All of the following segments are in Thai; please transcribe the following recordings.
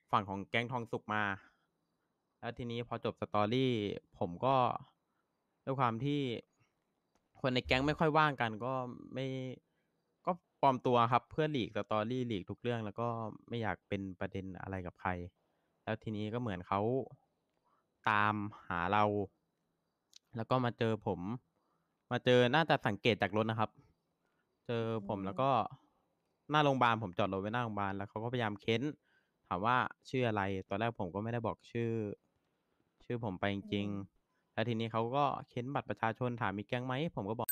ฝั่งของแก๊งทองสุกมาแล้วทีนี้พอจบสตอรี่ผมก็ด้วยความที่คนในแก๊งไม่ค่อยว่างกันก็ไม่ก็ปลอมตัวครับเพื่อหลีกสตอรี่หลีกทุกเรื่องแล้วก็ไม่อยากเป็นประเด็นอะไรกับใครแล้วทีนี้ก็เหมือนเขาตามหาเรา แล้วก็มาเจอผมมาเจอน่าจะสังเกตจากรถนะครับ เจอผมแล้วก็หน้าโรงพยาบาลผมจอดรถไว้หน้าโรงพยาบาลแล้วเขาก็พยายามเค้นถามว่าชื่ออะไรตอนแรกผมก็ไม่ได้บอกชื่อผมไปจริงๆแล้วทีนี้เขาก็เค้นบัตรประชาชนถามมีแก๊งไหมผมก็บอก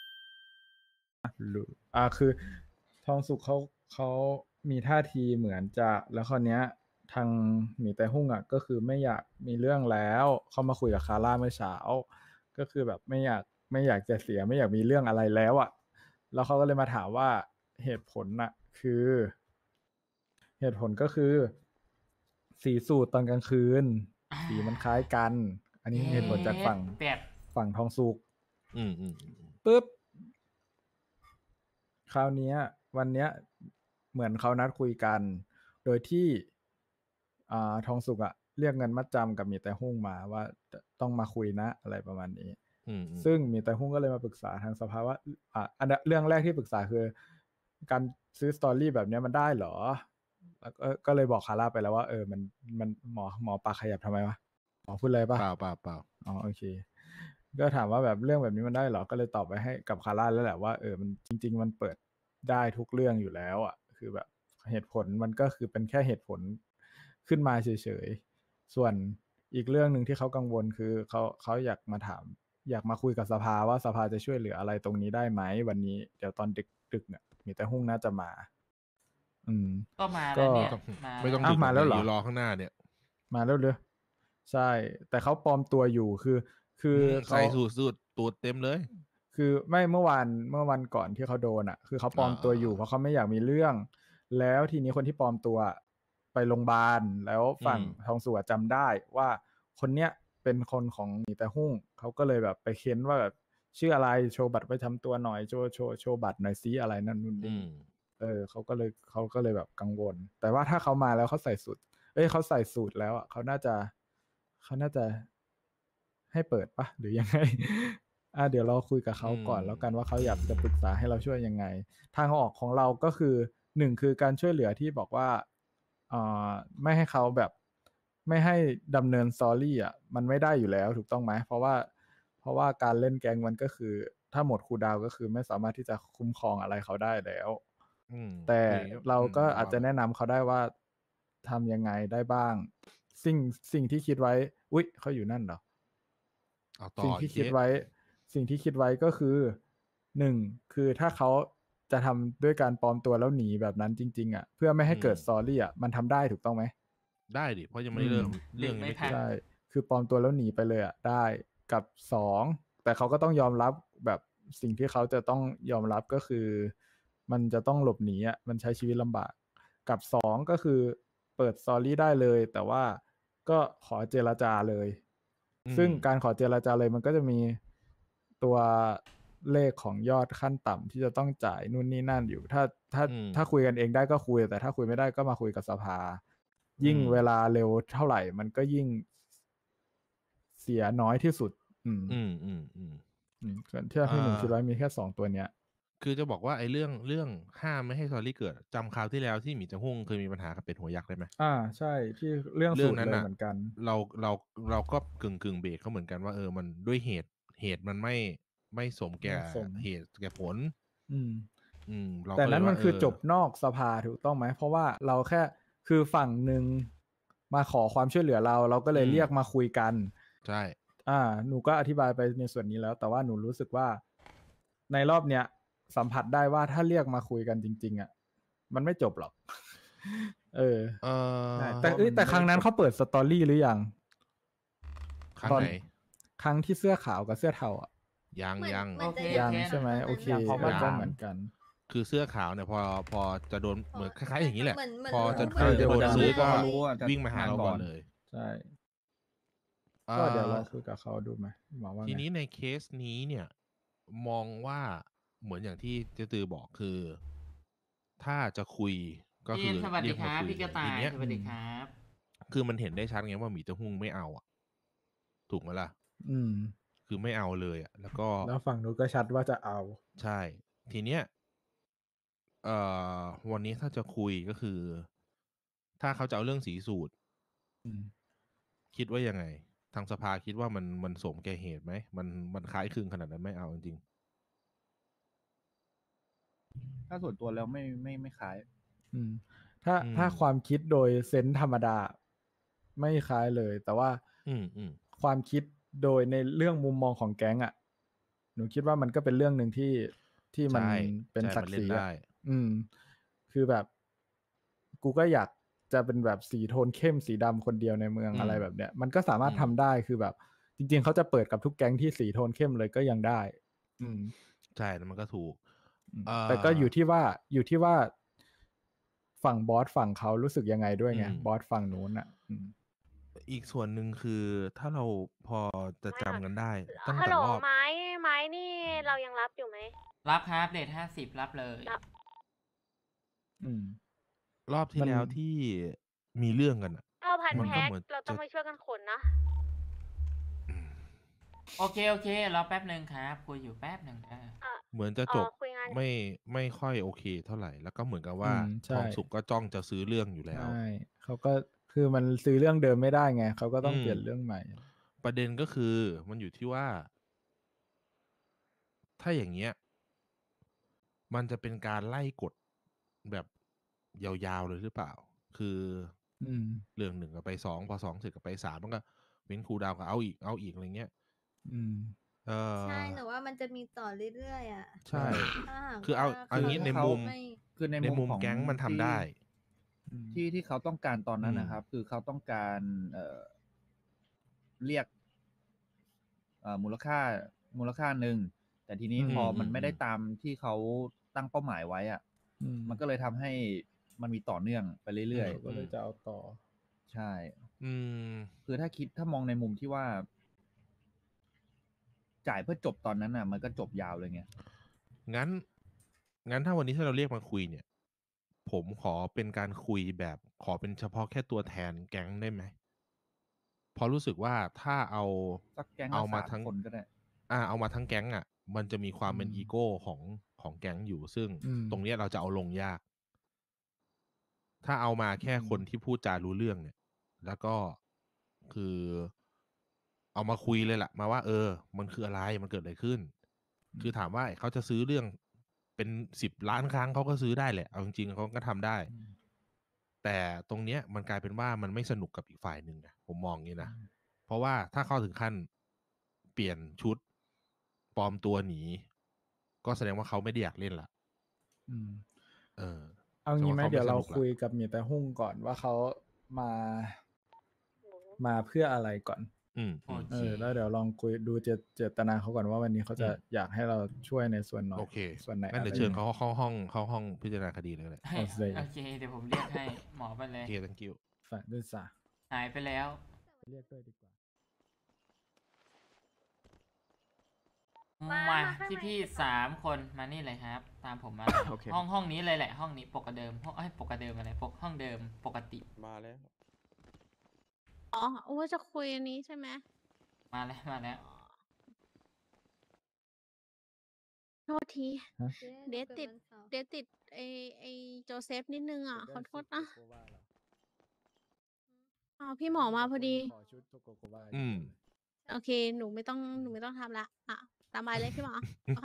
รู้คือทองสุกเขามีท่าทีเหมือนจะแล้วคราวเนี้ยทางหมีแต่หุ่งอ่ะก็คือไม่อยากมีเรื่องแล้วเขามาคุยกับคาร่าเมื่อเช้าก็คือแบบไม่อยากจะเสียไม่อยากมีเรื่องอะไรแล้วอ่ะแล้วเขาก็เลยมาถามว่าเหตุผลน่ะคือเหตุผลก็คือสีสูตรตอนกลางคืนสีมันคล้ายกัน อันนี้เหตุผลจากฝั่งทองสุกปุ๊บ คราวนี้วันเนี้ยเหมือนเขานัดคุยกัน โดยที่ทองสุกเรียกเงินมัดจำกับมีแต่หุ้งมาว่าต้องมาคุยนะอะไรประมาณนี้ซึ่งมีแต่หุ้งก็เลยมาปรึกษาทางสภาว่าอันเรื่องแรกที่ปรึกษาคือการซื้อสตอรี่แบบนี้มันได้เหรอแล้วก็เลยบอกคาร่าไปแล้วว่ามันหมอปากขยับทำไมวะหมอพูดอะไรปะเปล่าอ๋อโอเคก็ถามว่าแบบเรื่องแบบนี้มันได้เหรอก็เลยตอบไปให้กับคาร่าแล้วแหละว่ามันจริงๆมันเปิดได้ทุกเรื่องอยู่แล้วคือแบบเหตุผลมันก็คือเป็นแค่เหตุผลขึ้นมาเฉยๆส่วนอีกเรื่องหนึ่งที่เขากังวลคือเขาอยากมาถามอยากมาคุยกับสภาว่าสภาจะช่วยเหลืออะไรตรงนี้ได้ไหมวันนี้เดี๋ยวตอนดึกเนี่ยมีแต่หุ้งน่าจะมาก็มาแล้วเนี่ยไม่ต้องดึกมาแล้วเหรอรอข้างหน้าเนี่ยมาแล้วเลยใช่แต่เขาปลอมตัวอยู่คือใส่สูตรตัวเต็มเลยคือไม่เมื่อวันก่อนที่เขาโดนคือเขาปลอมตัวอยู่เพราะเขาไม่อยากมีเรื่องแล้วทีนี้คนที่ปลอมตัวไปโรงพยาบาลแล้วฝั่งทองสุวจำได้ว่าคนเนี้ยเป็นคนของหมีแต่หุ้งเขาก็เลยแบบไปเค้นว่าแบบชื่ออะไรโชว์บัตรประจำตัวหน่อยโชว์บัตรหน่อยซิอะไรนั่นนู่นนี่เขาก็เลยแบบกังวลแต่ว่าถ้าเขามาแล้วเขาใส่สูตรเขาใส่สูตรแล้วเขาน่าจะให้เปิดปะหรือยังไง เดี๋ยวเราคุยกับเขาก่อนแล้วกันว่าเขาอยากจะปรึกษาให้เราช่วยยังไงทางออกของเราก็คือ1คือการช่วยเหลือที่บอกว่าไม่ให้เขาแบบไม่ให้ดำเนินสตอรี่มันไม่ได้อยู่แล้วถูกต้องไหมเพราะว่าการเล่นแก๊งมันก็คือถ้าหมดคูลดาวน์ก็คือไม่สามารถที่จะคุ้มครองอะไรเขาได้แล้วแต่เราก็อาจจะแนะนำเขาได้ว่าทำยังไงได้บ้างสิ่งที่คิดไว้อุ๊ยเขาอยู่นั่นเหรอสิ่งที่คิดไว้ก็คือ1คือถ้าเขาจะทำด้วยการปลอมตัวแล้วหนีแบบนั้นจริงๆเพื่อไม่ให้เกิดสตอรี่มันทำได้ถูกต้องไหมได้ดิเพราะยังไม่เริ่มเรื่องไม่ใช่คือปลอมตัวแล้วหนีไปเลยได้กับ2แต่เขาก็ต้องยอมรับแบบสิ่งที่เขาจะต้องยอมรับก็คือมันจะต้องหลบหนีมันใช้ชีวิตลำบากกับ2ก็คือเปิดสตอรี่ได้เลยแต่ว่าก็ขอเจรจาเลยซึ่งการขอเจรจาเลยมันก็จะมีตัวเลขของยอดขั้นต่ำที่จะต้องจ่ายนู่นนี่นั่นอยู่ถ้าคุยกันเองได้ก็คุยแต่ถ้าคุยไม่ได้ก็มาคุยกับสภายิ่งเวลาเร็วเท่าไหร่มันก็ยิ่งเสียน้อยที่สุดส่วนที่1คิดไว้มีแค่2ตัวเนี้ยคือจะบอกว่าไอ้เรื่องห้ามไม่ให้สตอรี่เกิดจำคราวที่แล้วที่หมีจะหุ้งเคยมีปัญหากับเป็ดหัวยักษ์ได้ไหมใช่ที่เรื่องสูตรเลยเหมือนกันเราก็กึ่งเบรกเขาเหมือนกันว่ามันด้วยเหตุมันไม่สมแก่เหตุแก่ผลแต่นั้นมันคือจบนอกสภาถูกต้องไหมเพราะว่าเราแค่คือฝั่งหนึ่งมาขอความช่วยเหลือเราก็เลยเรียกมาคุยกันใช่หนูก็อธิบายไปในส่วนนี้แล้วแต่ว่าหนูรู้สึกว่าในรอบเนี้ยสัมผัสได้ว่าถ้าเรียกมาคุยกันจริงๆมันไม่จบหรอกแต่ครั้งนั้นเขาเปิดสตอรี่หรือยังครั้งไหนครั้งที่เสื้อขาวกับเสื้อเทายังใช่ไหมโอเคก็เหมือนกันคือเสื้อขาวเนี่ยพอจะโดนเหมือนคล้ายๆอย่างนี้แหละพอจะโดนซื้อก็วิ่งมาหาเราก่อนเลยใช่ก็เดี๋ยวเราคุยกับเขาดูไหมหมอว่าทีนี้ในเคสนี้เนี่ยมองว่าเหมือนอย่างที่เจตือบอกคือถ้าจะคุยก็คือสวัสดีครับพี่กระต่ายสวัสดีครับคือมันเห็นได้ชัดไงว่าหมีเตอร์ฮุ่งไม่เอาอ่ะ ถูกไหมล่ะอืมคือไม่เอาเลยอ่ะ แล้วก็แล้วฝั่งนู้นก็ชัดว่าจะเอาใช่ ทีเนี้ยวันนี้ถ้าจะคุยก็คือ ถ้าเขาจะเอาเรื่องสีสูตรอืมคิดว่ายังไง ทางสภาคิดว่ามันสมแก่เหตุไหม มันคล้ายคลึงขนาดนั้นไหมเอาจริงถ้าส่วนตัวแล้วไม่คล้ายอืม ถ้าความคิดโดยเซนส์ธรรมดา ไม่คล้ายเลย แต่ว่าอืมความคิดโดยในเรื่องมุมมองของแก๊งอ่ะ หนูคิดว่ามันก็เป็นเรื่องหนึ่งที่มันใช่เป็นใช่ศักดิ์ศรีมันเล่นได้อ่ะคือแบบ กูก็อยากจะเป็นแบบสีโทนเข้มสีดำคนเดียวในเมืองอะไรแบบเนี้ย มันก็สามารถทำได้คือแบบ จริง ๆเขาจะเปิดกับทุกแก๊งที่สีโทนเข้มเลยก็ยังได้ใช่แล้วมันก็ถูกแต่ก็อยู่ที่ว่าฝั่งบอสฝั่งเขารู้สึกยังไงด้วยไง บอสฝั่งนู้นอ่ะอีกส่วนหนึ่งคือถ้าเราพอจะจำกันได้ ตั้งฮัลแต่โหลรอบไม้นี่เรายังรับอยู่ไหมรับครับเดท50 รับเลยรับรอบที่มันแล้วที่มีเรื่องกันอ่ะ 9,000 มันก็แพ็คเหมือนเราต้องจะไปช่วยกันขนนะโอเครอแป๊บหนึ่งครับคุยอยู่แป๊บหนึ่งเหมือนจะจบคุยงานไม่ค่อยโอเคเท่าไหร่ แล้วก็เหมือนกับว่าใช่ทองสุกก็จ้องจะซื้อเรื่องอยู่แล้วใช่เขาก็คือมันซื้อเรื่องเดิมไม่ได้ไงเขาก็ต้องอืมเปลี่ยนเรื่องใหม่ประเด็นก็คือมันอยู่ที่ว่า ถ้าอย่างเงี้ย มันจะเป็นการไล่กดแบบยาวๆเลยหรือเปล่า คือเรื่องหนึ่งก็ไป2พอ2เสร็จก็ไป3มันก็เว้นคูลดาวน์ก็เอาอีกอะไรเงี้ยใช่หนูว่ามันจะมีต่อเรื่อยๆอ่ะใช่ถ้าหากคือเอาว่าอย่างนี้ในเขามุมไม่คือในในมุมุมมของแก๊งมันทำได้ที่เขาต้องการตอนนั้นนะครับ คือเขาต้องการเรียกมูลค่าหนึ่ง แต่ทีนี้พอมันไม่ได้ตามที่เขาตั้งเป้าหมายไว้อ่ะ มันก็เลยทำให้มันมีต่อเนื่องไปเรื่อยก็เลยจะเอาต่อๆ ใช่ คือถ้ามองในมุมที่ว่า จ่ายเพื่อจบตอนนั้นน่ะ มันก็จบยาวเลยไงงั้นถ้าวันนี้ถ้าเราเรียกมาคุยเนี่ย ผมขอเป็นการคุยแบบขอเป็นเฉพาะแค่ตัวแทนแก๊งได้ไหมเพราะรู้สึกว่าถ้าเอาสักแก๊งเอาละมา 3 ทั้งคนก็ได้เอามาทั้งแก๊งอ่ะ มันจะมีความเป็นอีโก้ของแก๊งอยู่ ซึ่งตรงเนี้ยเราจะเอาลงยาก ถ้าเอามาแค่คนที่พูดจารู้เรื่องเนี่ย แล้วก็คือเอามาคุยเลยล่ะ มาว่า มันคืออะไร มันเกิดอะไรขึ้น คือถามว่าเขาจะซื้อเรื่องเป็น10 ล้านครั้งเขาก็ซื้อได้แหละ เอาจริงๆเขาก็ทำได้ แต่ตรงเนี้ยมันกลายเป็นว่ามันไม่สนุกกับอีกฝ่ายหนึ่งนะผมมองงี้นะ เพราะว่าถ้าเข้าถึงขั้นเปลี่ยนชุดปลอมตัวหนี ก็แสดงว่าเขาไม่ได้อยากเล่นละเอางี้ไหมเดี๋ยวเราคุยกับเมียแต่หุ้งก่อนว่าเขามาเพื่ออะไรก่อนโอเคแล้วเดี๋ยวลองคุยดูเจตนาเขาก่อนว่าวันนี้เขาจะอยากให้เราช่วยในส่วนไหนโอเคส่วนไหนงั้นเดี๋ยวเชิญเขาเข้าห้องพิจารณาคดีเลยก็ได้โอเคเดี๋ยวผมเรียกให้หมอไปเลโอย เค thank you ฝ่ายด้วยซะหายไปแล้วเรียกด้วยดีกว่ามาพี่3 คนมานี่เลยครับ ตามผมมาโอเคห้องนี้เลยแหละ ห้องนี้ปกเดิมปกเดิมอะไรห้องเดิมปกติมาแล้วอ๋อว่าจะคุยอันนี้ใช่ไหมมาแล้วโทษที เดทติดไอโจเซฟนิดนึงอ่ะ ขอโทษนะพี่หมอมาพอดีขอชุดโทโกโกวาโอเค หนูไม่ต้องทำละตามไปเลยพี่หมอ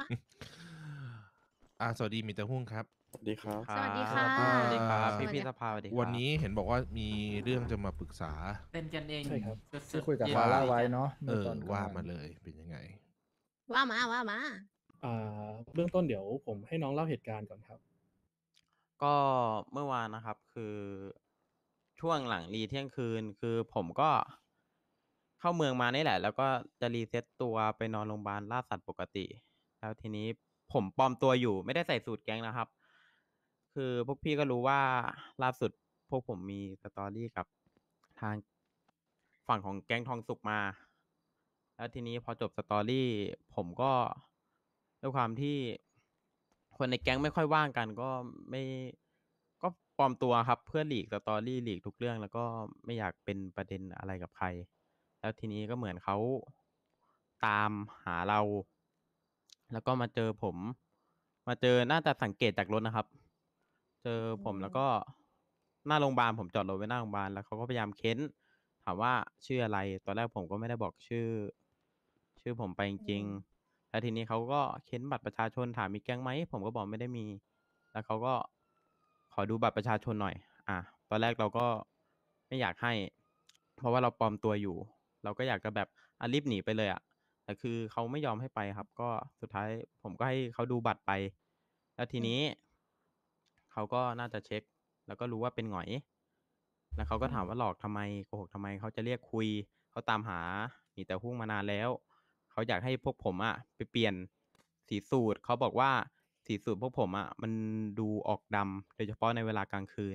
สวัสดีมิสเตอร์หุ้งครับสวัสดีครับสวัสดีค่ะสวัสดีครับสวัสดีพี่สภาสวัสดีครับวันนี้เห็นบอกว่ามีเรื่องจะมาปรึกษาเป็นกันเองใช่ครับสุดๆที่คุยกับนฟาร่าดีไว้กันเนาะในตอนว่าก่อนมาเลยเป็นยังไงว่ามาเบื้องต้นเดี๋ยวผมให้น้องเล่าเหตุการณ์ก่อนครับก็เมื่อวานนะครับ คือช่วงหลังรีเที่ยงคืน คือผมก็เข้าเมืองมานี่แหละ แล้วก็จะรีเซ็ตตัวไปนอนโรงพยาบาลล่าสัตว์ปกติ แล้วทีนี้ผมปลอมตัวอยู่ไม่ได้ใส่สูทแก๊งนะครับ คือพวกพี่ก็รู้ว่าล่าสุดพวกผมมีสตอรี่กับทางฝั่งของแก๊งทองสุกมา แล้วทีนี้พอจบสตอรี่ผมก็ด้วยความที่คนในแก๊งไม่ค่อยว่างกัน ก็ปลอมตัวครับเพื่อหลีกสตอรี่หลีกทุกเรื่องแล้วก็ไม่อยากเป็นประเด็นอะไรกับใคร แล้วทีนี้ก็เหมือนเขาตามหาเรา แล้วก็มาเจอผม มาเจอน่าจะสังเกตจากรถนะครับ เจอผมแล้วก็หน้าโรงพยาบาลผมจอดรถไว้หน้าโรงพยาบาลแล้วเขาก็พยายามเค้นถามว่าชื่ออะไร ตอนแรกผมก็ไม่ได้บอกชื่อผมไปจริงๆแล้วทีนี้เขาก็เค้นบัตรประชาชนถามมีแก๊งไหมผมก็บอกไม่ได้มี แล้วเขาก็ขอดูบัตรประชาชนหน่อย ตอนแรกเราก็ไม่อยากให้ เพราะว่าเราปลอมตัวอยู่ เราก็อยากจะแบบรีบหนีไปเลยแต่คือเขาไม่ยอมให้ไปครับ ก็สุดท้ายผมก็ให้เขาดูบัตรไป แล้วทีนี้เขาก็น่าจะเช็ค แล้วก็รู้ว่าเป็นหงอย แล้วเขาก็ถามว่าหลอกทำไมโกหกทำไมเขาจะเรียกคุยเขาตามหาหนีแต่หุ้งมานานแล้วเขาอยากให้พวกผมไปเปลี่ยนสีสูทเขาบอกว่าสีสูทพวกผมมันดูออกดำโดยเฉพาะในเวลากลางคืน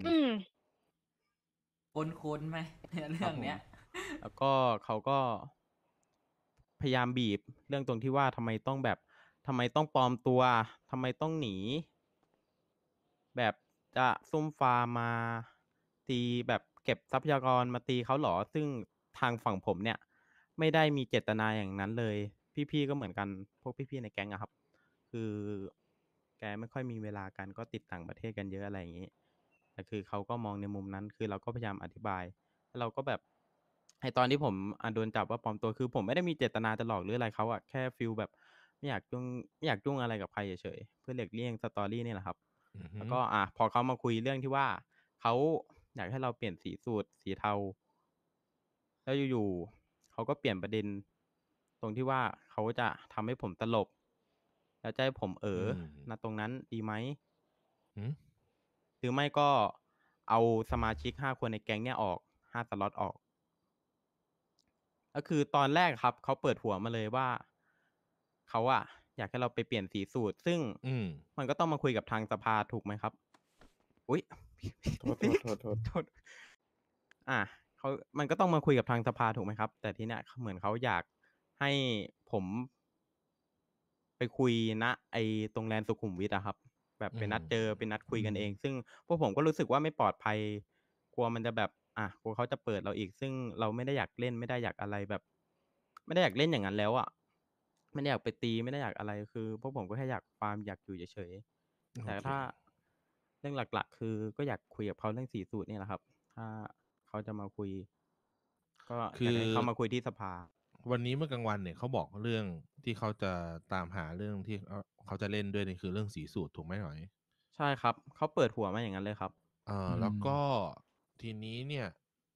คุ้นไหมเรื่องเนี้ยแล้วก็เขาก็พยายามบีบเรื่องตรงที่ว่าทำไมต้องปลอมตัวทำไมต้องหนี แบบจะซุ่มฟาร์มมาตีแบบเก็บทรัพยากรมาตีเขาเหรอ ซึ่งทางฝั่งผมเนี่ย ไม่ได้มีเจตนาอย่างนั้นเลย พี่ๆก็เหมือนกันพวกพี่ๆในแก๊งครับ คือแกไม่ค่อยมีเวลากันก็ติดต่างประเทศกันเยอะอะไรอย่างนี้แต่คือเขาก็มองในมุมนั้นคือเราก็พยายามอธิบายแล้วเราก็แบบไอตอนที่ผมโดนจับว่าปลอมตัวคือผมไม่ได้มีเจตนาจะหลอกหรืออะไรเขาแค่ฟิลแบบไม่อยากยุ่งอะไรกับใครเฉยๆเพื่อหลีกเลี่ยงสตอรี่นี่แหละครับ แล้วก็พอเขามาคุยเรื่องที่ว่าเขาอยากให้เราเปลี่ยนสีสูทสีเทาแล้วอยู่ๆเขาก็เปลี่ยนประเด็น ตรงที่ว่าเขาจะทำให้ผมตลก แล้วจะให้ผมณตรงนั้นดีไหมหรือไม่ก็เอาสมาชิก5 คนในแก๊งเนี่ยออก5 สล็อตออกก็คือตอนแรกครับเขาเปิดหัวมาเลยว่าเขาอยากให้เราไปเปลี่ยนสีสูทซึ่งมันก็ต้องมาคุยกับทางสภาถูกไหมครับ อุ๊ย โทษมันก็ต้องมาคุยกับทางสภาถูกไหมครับ แต่ทีเนี้ยเหมือนเขาอยากให้ผมไปคุยณตรงแลนด์สุขุมวิทครับ แบบไปนัดคุยกันเอง ซึ่งพวกผมก็รู้สึกว่าไม่ปลอดภัย กลัวมันจะแบบกลัวเขาจะเปิดเราอีก ซึ่งเราไม่ได้อยากเล่นไม่ได้อยากอะไรแบบ ไม่ได้อยากเล่นอย่างนั้นแล้วไม่ได้อยากไปตีไม่ได้อยากอะไรคือพวกผมก็แค่อยากฟาร์มอยากอยู่เฉยๆแต่ถ้าเรื่องหลักๆคือก็อยากคุยกับเขาเรื่องสีสูตรนี่แหละครับ ถ้าเขาจะมาคุย ก็อยากให้เขามาคุยที่สภาวันนี้เมื่อกลางวันเนี่ยเขาบอกเรื่องที่เขาจะตามหาเรื่องที่เขาจะเล่นด้วยนี่คือเรื่องสีสูตรถูกไหมหน่อยใช่ครับเขาเปิดหัวมาอย่างนั้นเลยครับแล้วก็ทีนี้เนี่ย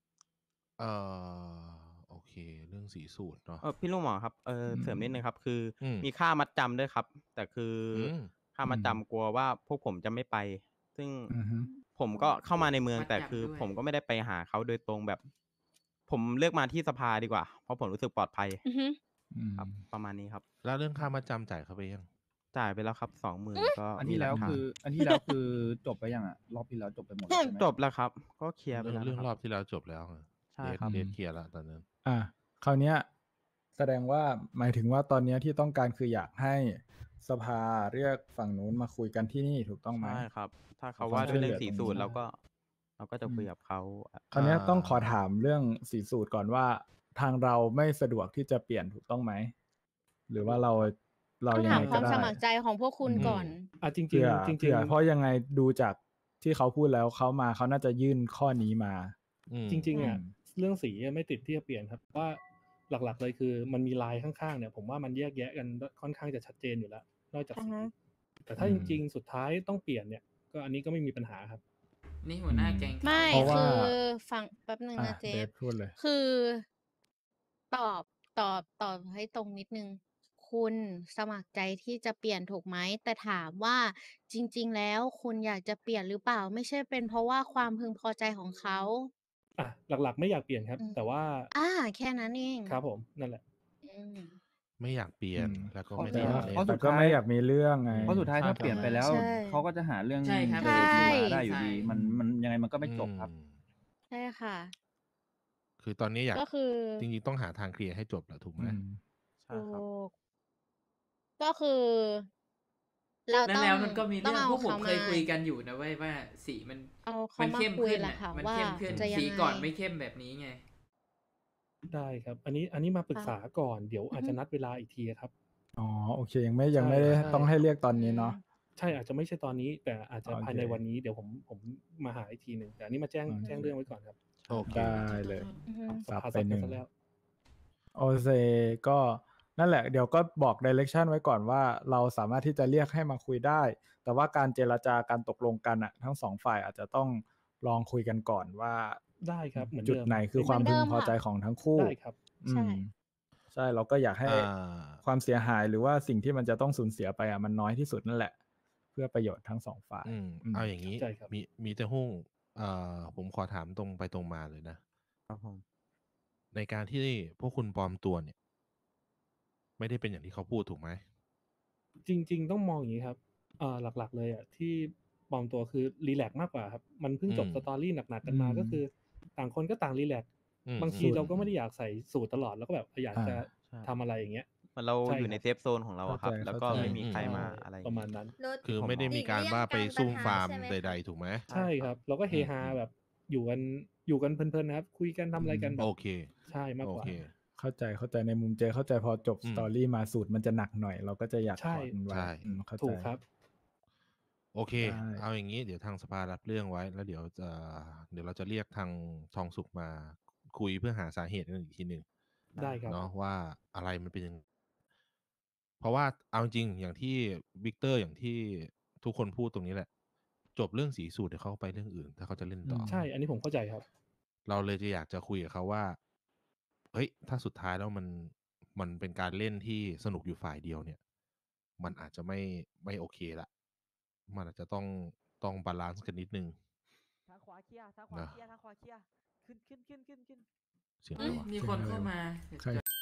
โอเคเรื่องสีสูตรเนาะพี่ลุงหมอครับเสริมนิดนึงครับ คือมีค่ามัดจำด้วยครับ แต่คือค่ามัดจำกลัวว่าพวกผมจะไม่ไป ซึ่งผมก็เข้ามาในเมืองแต่คือผมก็ไม่ได้ไปหาเขาโดยตรงแบบ ผมเลือกมาที่สภาดีกว่าเพราะผมรู้สึกปลอดภัยครับประมาณนี้ครับแล้วเรื่องค่ามัดจำจ่ายเขาไปยังจ่ายไปแล้วครับ 20,000ก็อันที่แล้วคือจบไปยังรอบที่แล้วจบไปหมดใช่ไหมจบแล้วครับ ก็เคลียร์ไปแล้วเรื่องรอบที่แล้วจบแล้วใช่ครับเดทเคลียร์แล้วตอนนั้นคราวเนี้ยแสดงว่าหมายถึงว่าตอนนี้ที่ต้องการคืออยากให้สภาเรียกฝั่งนู้นมาคุยกันที่นี่ถูกต้องไหมใช่ครับ ถ้าเขาว่าด้วยเรื่องสีสูตรเราก็จะคุยกับเขาคราวนี้ต้องขอถามเรื่องสีสูตรก่อนว่าทางเราไม่สะดวกที่จะเปลี่ยนถูกต้องไหมหรือว่าเรายังไงก็ได้ถามความสมัครใจของพวกคุณก่อนจริงๆเพราะยังไงดูจากที่เขาพูดแล้วเขาน่าจะยื่นข้อนี้มาจริงๆเรื่องสีไม่ติดที่จะเปลี่ยนครับว่าหลักๆเลยคือมันมีลายข้างๆเนี่ยผมว่ามันแยกแยะกันค่อนข้างจะชัดเจนอยู่แล้วนอกจากสีแต่ถ้าจริงๆสุดท้ายต้องเปลี่ยนเนี่ยก็อันนี้ก็ไม่มีปัญหาครับนี่หัวหน้าแก๊งไม่คือฟังแป๊บนึงนะเจฟพูดเลยคือตอบให้ตรงนิดนึงคุณสมัครใจที่จะเปลี่ยนถูกไหมแต่ถามว่าจริงๆแล้วคุณอยากจะเปลี่ยนหรือเปล่าไม่ใช่เป็นเพราะว่าความพึงพอใจของเขาหลักๆไม่อยากเปลี่ยนครับแต่ว่าแค่นั้นเองครับผมนั่นแหละไม่อยากเปลี่ยนแล้วก็ไม่ได้เพราะสุดท้ายไม่อยากมีเรื่องไงเพราะสุดท้ายถ้าเปลี่ยนไปแล้วเขาก็จะหาเรื่องใช่ครับได้อยู่ดีมันยังไงมันก็ไม่จบครับใช่ค่ะคือตอนนี้อยากก็คือจริงๆต้องหาทางเคลียร์ให้จบแหละถูกไหมใช่ครับก็คือเรานั่นต้องแล้วมันก็มีต้อเรื่อง งเอาพวกผมเขาเคมายคุยกันอยู่นะเว้ยว่าสีมันเอาเขามันมาเข้มคุยขึ้นแหละอ่ะค่ะมันว่าเข้มขึ้นจะยัสีงไงก่อนไม่เข้มแบบนี้ไงได้ครับ อันนี้มาปรึกค่ะษาก่อนเดี๋ยวอืออาจฮึจะนัดเวลาอีกทีครับอ๋อโอเคยังไม่ใช่ได้ใช่ต้องให้เรียกตอนอืนี้มเนาะใช่อาจจะไม่ใช่ตอนนี้ แต่อาจจะโอภายเคในวันนี้เดี๋ยวผมมาหาอีกทีหนึ่งแต่อันนี้มาแจ้งโอแจ้งเคเรื่องไว้ก่อนครับโอเคได้เลยอือฮึอ้าวรับหาไปสับหกันึ่นงซะแล้วโอเคก็นั่นแหละ เดี๋ยวก็บอก direction ไว้ก่อนว่า เราสามารถที่จะเรียกให้มาคุยได้ แต่ว่าการเจรจาการตกลงกันน่ะ ทั้ง 2 ฝ่ายอาจจะต้องลองคุยกันก่อนว่าได้ครับ เหมือนจุดเดิมไหนคือไม่ความเหมือนพึเดิงมพอค่ะใจของทั้งคู่ได้ครับอืใช่ม ใช่ เราก็อยากให้อ่าความเสียหาย หรือว่าสิ่งที่มันจะต้องสูญเสียไปอะมันน้อยที่สุดนั่นแหละ เพื่อประโยชน์ทั้ง 2 ฝ่าย อืมเอาอย่างงี้ใช่ครับมีแต่หุ้ง ผมขอถามตรงไปตรงมาเลยนะครับผมในการที่พวกคุณปลอมตัวเนี่ย ไม่ได้เป็นอย่างที่เขาพูดถูกไหม? จริง ๆ ต้องมองอย่างงี้ครับ หลัก ๆ เลยอะที่ปลอมตัวคือรีแลกซ์มากกว่าครับ มันเพิ่งอืจบม story หนัก ๆ กันอืมา ก็มคือต่างคนก็ต่างรีแลกซ์อืมบางๆทีเราก็ไม่ได้อยากใส่สูทตลอด เราก็แบบอยากอาจะใช่ทำอะไรอย่างเงี้ยเหมือนเราใช่อยู่คในรับเซฟโซนของเราเข้าอะคใจรับ แล้วเข้าก็ใจไม่มีใครใช่มาอะไรอย่าประงมางี้ณนั้นลดคือที่ผมไม่ได้มองมีการหลีกเลี่ยงว่าไปการซุ่มปะทะฟาร์มใช่ไหมใคะ? ด ๆ ถูกไหม? ใช่ครับ เราก็เฮอืฮามแบบอยู่กันเพลิน ๆ นะครับ คุยกัน ทำอะไรกันแบโอบ เคใช่มากโอกว่าเคเข้าใจ ในมุมเจเข้าใจ พอจบอืม story มาสูตรมันจะหนักหน่อย เราก็จะอยากใช่ถอนไว้ใช่เข้าถูใจกครับโอเคได้เอาอย่างงี้ เดี๋ยวทางสภารับเรื่องไว้ แล้วเดี๋ยวเราจะเรียกทางทองสุขมาคุยเพื่อหาสาเหตุกันอีกทีหนึ่งได้ครับเนาะว่าอะไรมันเป็น เพราะว่าเอาจริง ๆ อย่างที่วิกเตอร์ อย่างที่ทุกคนพูดตรงนี้แหละ จบเรื่องสีสูทเดี๋ยวเขาก็ไปเรื่องอื่น ถ้าเขาจะเล่นต่อใช่ อันนี้ผมเข้าใจครับเราเลยจะอยากจะคุยกับเขาว่า เฮ้ย ถ้าสุดท้ายแล้วมันเป็นการเล่นที่สนุกอยู่ฝ่ายเดียวเนี่ย มันอาจจะไม่โอเคแล้ว มันอาจจะต้องบาลันซ์กันนิดหนึ่งทางขวาเคลียร์ ทางขวานะเคลียร์ ทางขวาเคลียร์ ขึ้นเสียงเฮ้อะไรยวะ? มีเสียคงนอะไรเข้าวะ? มาใคร?